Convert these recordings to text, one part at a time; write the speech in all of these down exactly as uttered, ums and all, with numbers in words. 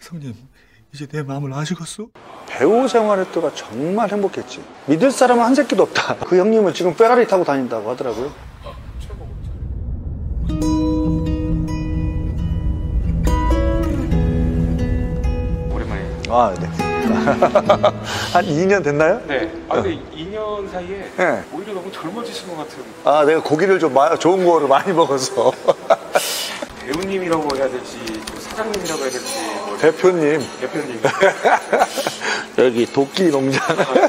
성님, 이제 내 마음을 아시겠어? 배우 생활했다가 정말 행복했지. 믿을 사람은 한 새끼도 없다. 그 형님은 지금 페라리 타고 다닌다고 하더라고요. 오랜만에. 아, 네. 한 이 년 됐나요? 네. 아, 근데 이 년 사이에 네. 오히려 너무 젊어지신 것 같은. 아, 내가 고기를 좀 마, 좋은 거를 많이 먹어서. 배우님이라고 해야 될지, 사장님이라고 해야 될지. 뭐 대표님. 대표님. 여기 도끼 농장. 아,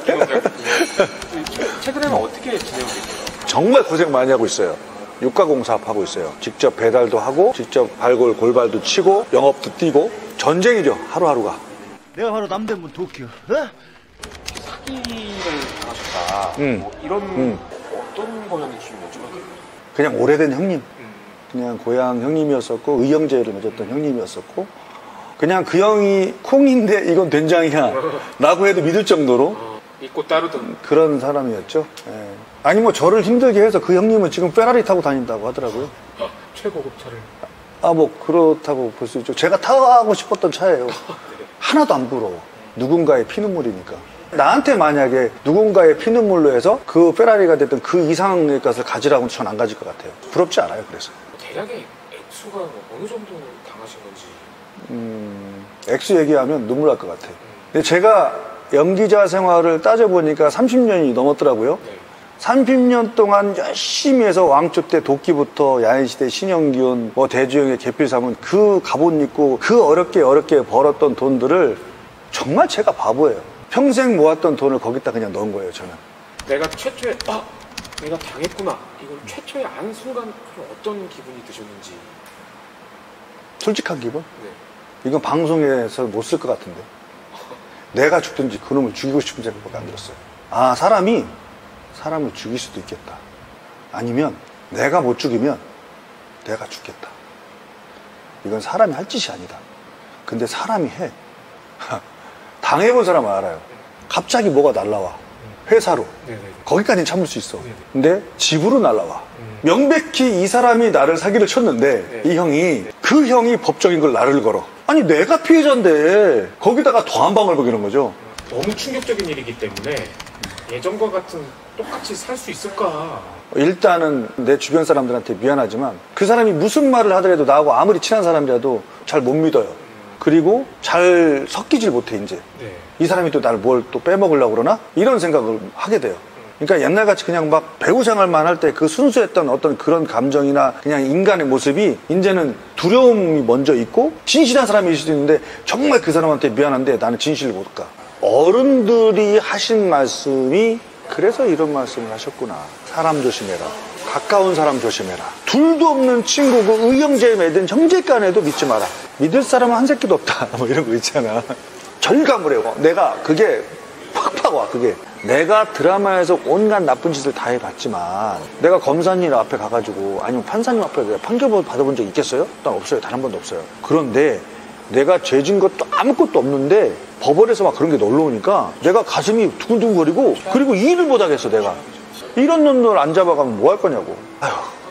최근에는 어떻게 지내고 계세요? 정말 고생 많이 하고 있어요. 유가공사업하고 있어요. 직접 배달도 하고, 직접 발골, 골발도 치고, 영업도 뛰고, 전쟁이죠, 하루하루가. 내가 바로 남대문 도끼야. 어? 사기를 당하셨다. 음. 뭐 이런 음. 어떤 거였는지 좀 여쭤봐도 그냥 오래된 형님. 음. 그냥 고향 형님이었었고, 의형제를 맺었던 형님이었었고, 그냥 그 형이 콩인데 이건 된장이야 라고 해도 믿을 정도로 어, 믿고 따르던 그런 사람이었죠. 예. 아니 뭐 저를 힘들게 해서 그 형님은 지금 페라리 타고 다닌다고 하더라고요. 최고급 차를. 아 뭐 그렇다고 볼 수 있죠. 제가 타고 싶었던 차예요. 하나도 안 부러워. 누군가의 피눈물이니까. 나한테 만약에 누군가의 피눈물로 해서 그 페라리가 됐든 그 이상의 것을 가지라고는 전 안 가질 것 같아요. 부럽지 않아요. 그래서 대략의 액수가 어느 정도 당하신 건지. 음, 액수 얘기하면 눈물 날 것 같아요. 근데 제가 연기자 생활을 따져보니까 삼십 년이 넘었더라고요. 네. 삼십 년 동안 열심히 해서 왕초 때 도끼부터 야인시대 신영기훈, 뭐 대주영의 계필삼은 그 갑옷 입고 그 어렵게 어렵게 벌었던 돈들을 정말 제가 바보예요. 평생 모았던 돈을 거기다 그냥 넣은 거예요, 저는. 내가 최초에 아 내가 당했구나 이걸 최초에 안 순간 좀 어떤 기분이 드셨는지. 솔직한 기분? 네. 이건 방송에서 못 쓸 것 같은데. 내가 죽든지 그놈을 죽이고 싶은 생각밖에 안 들었어요. 아, 사람이 사람을 죽일 수도 있겠다. 아니면 내가 못 죽이면 내가 죽겠다. 이건 사람이 할 짓이 아니다. 근데 사람이 해. 당해본 사람은 알아요. 갑자기 뭐가 날라와. 회사로. 네네. 거기까지는 참을 수 있어. 네네. 근데 집으로 날라와. 음. 명백히 이 사람이 나를 사기를 쳤는데 네. 이 형이 네. 그 형이 법적인 걸 나를 걸어. 아니 내가 피해자인데 거기다가 더 한 방을 먹이는 거죠. 너무 충격적인 일이기 때문에 예전과 같은 똑같이 살 수 있을까. 일단은 내 주변 사람들한테 미안하지만 그 사람이 무슨 말을 하더라도 나하고 아무리 친한 사람이라도 잘 못 믿어요. 그리고 잘 섞이질 못해 이제. 네. 이 사람이 또 나를 뭘 또 빼먹으려고 그러나? 이런 생각을 하게 돼요. 그러니까 옛날같이 그냥 막 배우 생활만 할 때 그 순수했던 어떤 그런 감정이나 그냥 인간의 모습이 이제는 두려움이 먼저 있고 진실한 사람일 수도 있는데 정말 그 사람한테 미안한데 나는 진실을 못 가. 어른들이 하신 말씀이 그래서 이런 말씀을 하셨구나. 사람 조심해라. 가까운 사람 조심해라. 둘도 없는 친구고 의형제 맺은 형제간에도 믿지 마라. 믿을 사람은 한 새끼도 없다. 뭐 이런 거 있잖아. 절감을 해요. 내가 그게 팍팍 와. 그게 내가 드라마에서 온갖 나쁜 짓을 다 해봤지만 내가 검사님 앞에 가가지고 아니면 판사님 앞에 내가 판결 받아본 적 있겠어요? 난 없어요. 단 한 번도 없어요. 그런데 내가 죄진 것도 아무것도 없는데 법원에서 막 그런 게 놀러오니까 내가 가슴이 두근두근거리고 그리고 일을 못하겠어. 내가 이런 놈들 안 잡아가면 뭐 할 거냐고. 아휴.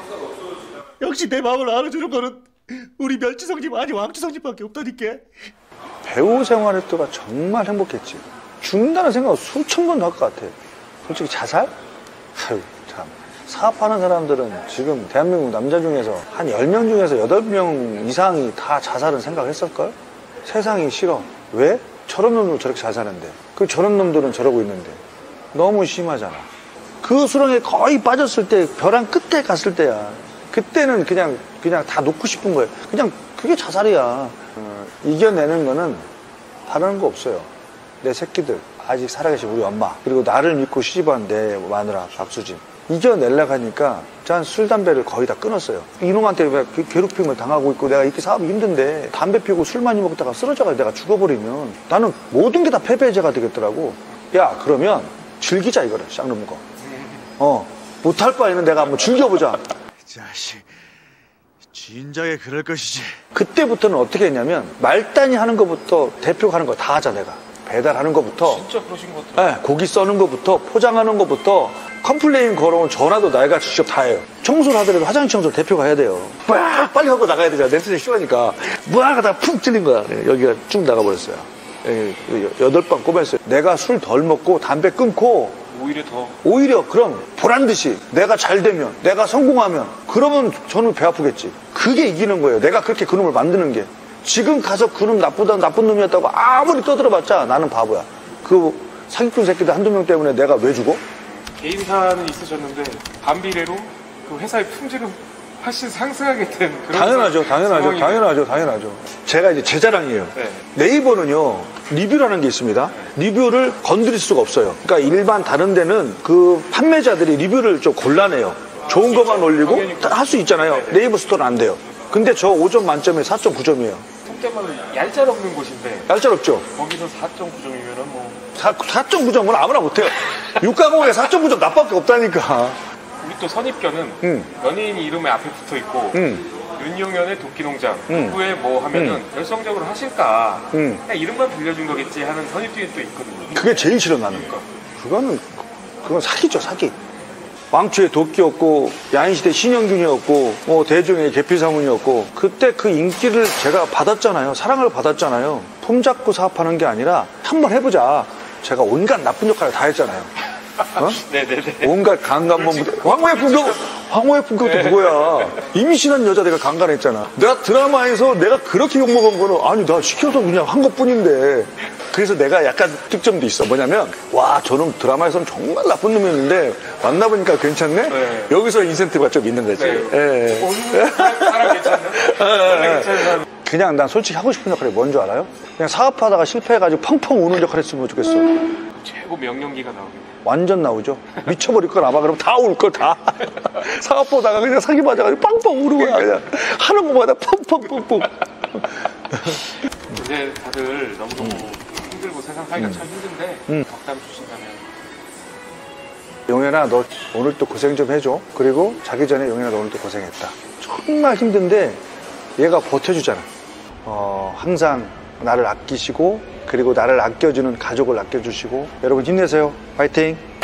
역시 내 마음을 알아주는 거는 우리 멸치성집 아니 왕치성집밖에 없다니까. 배우 생활했다가 정말 행복했지. 죽는다는 생각을 수천 번 할 것 같아. 솔직히 자살? 아유, 참. 사업하는 사람들은 지금 대한민국 남자 중에서 한 열 명 중에서 여덟 명 이상이 다 자살은 생각했을걸? 세상이 싫어. 왜? 저런 놈도 저렇게 잘 사는데. 그 저런 놈들은 저러고 있는데. 너무 심하잖아. 그 수렁에 거의 빠졌을 때 벼랑 끝에 갔을 때야. 그때는 그냥 그냥 다 놓고 싶은 거예요. 그냥 그게 자살이야. 어, 이겨내는 거는 다른 거 없어요. 내 새끼들, 아직 살아계신 우리 엄마, 그리고 나를 믿고 시집한 내 마누라 박수진. 이겨내려고 하니까 전 술, 담배를 거의 다 끊었어요. 이놈한테 왜 괴롭힘을 당하고 있고 내가 이렇게 사업이 힘든데 담배 피우고 술 많이 먹다가 쓰러져가지고 내가 죽어버리면 나는 모든 게 다 패배자가 되겠더라고. 야, 그러면 즐기자 이거를, 쌍놈 거. 어, 못할 바에는 내가 한번 즐겨보자. 자식, 진작에 그럴 것이지. 그때부터는 어떻게 했냐면 말단이 하는 것부터 대표가 하는 거 다 하자 내가. 배달하는 것부터 진짜 그러신 것 같아요. 네, 고기 써는 것부터 포장하는 것부터 컴플레인 걸어온 전화도 내가 직접 다 해요. 청소를 하더라도 화장실 청소를 대표가 해야 돼요. 빡 빨리 하고 나가야 되잖아. 냄새 심하니까 무화가 다 푹 찔린 거야. 여기가 쭉 나가버렸어요. 여덟 방 꼽았어요. 내가 술 덜 먹고 담배 끊고 오히려 더 오히려 그럼 보란 듯이 내가 잘 되면 내가 성공하면 그러면 저는 배 아프겠지. 그게 이기는 거예요. 내가 그렇게 그놈을 만드는 게. 지금 가서 그놈 나쁘다 나쁜 놈이었다고 아무리 떠들어봤자 나는 바보야. 그 사기꾼 새끼들 한두 명 때문에 내가 왜 죽어? 개인사는 있으셨는데 반비례로 그 회사의 품질은 훨씬 상승하게 된 그런 당연하죠, 당연하죠, 상황이네요. 당연하죠, 당연하죠. 제가 이제 제 자랑이에요. 네. 네이버는요, 리뷰라는 게 있습니다. 리뷰를 건드릴 수가 없어요. 그러니까 일반 다른 데는 그 판매자들이 리뷰를 좀 곤란해요. 좋은 것만 올리고 할 수 있잖아요. 네이버 스토어는 안 돼요. 근데 저 오 점 만점에 사 점 구 점이에요. 속대말로 얄짤없는 곳인데 얄짤없죠? 거기서 사 점 구 점이면은 뭐 사 점 구 점은 아무나 못해요. 육가공에 사 점 구 점 나밖에 없다니까. 우리 또 선입견은 응. 연예인 이름에 앞에 붙어 있고 응. 윤용현의 도끼농장 응. 누구의 뭐 하면은 응. 열성적으로 하실까 응. 그냥 이름만 빌려준 거겠지 하는 선입견이 또 있거든요. 그게 제일 싫어, 나는. 그거는, 그건 사기죠, 사기. 왕초의 도끼였고, 야인시대 신영균이었고, 뭐, 대중의 계피상훈이었고, 그때 그 인기를 제가 받았잖아요. 사랑을 받았잖아요. 품 잡고 사업하는 게 아니라, 한번 해보자. 제가 온갖 나쁜 역할을 다 했잖아요. 어? 네네네. 온갖 강간범부터 황후의 품격, 황후의 품격도 그거야. 임신한 여자 내가 강간했잖아. 내가 드라마에서 내가 그렇게 욕먹은 거는 아니 나 시켜서 그냥 한 것뿐인데. 그래서 내가 약간 특점도 있어. 뭐냐면 와 저놈 드라마에서는 정말 나쁜 놈이었는데 만나보니까 괜찮네. 네. 여기서 인센티브가 좀 있는 거지. 네. 예. 어, 사람 괜찮나? 원래 괜찮은 사람. 그냥 난 솔직히 하고 싶은 역할이 뭔 줄 알아요? 그냥 사업하다가 실패해가지고 펑펑 우는 역할 했으면 좋겠어. 최고 명령기가 나오겠네. 완전 나오죠. 미쳐버릴 걸 아마 그럼 다 울 거 다. 사업 보다가 그냥 사기 맞아가지고 빵빵 우는 거야 그냥. 하는 거마다 펑펑펑펑. 이제 다들 너무너무 힘들고 세상 살기가 참 힘든데 음. 덕담 주신다면 용현아 너 오늘 또 고생 좀 해줘. 그리고 자기 전에 용현아 너 오늘 또 고생했다. 정말 힘든데 얘가 버텨주잖아. 어, 항상 나를 아끼시고 그리고 나를 아껴주는 가족을 아껴주시고 여러분 힘내세요. 화이팅.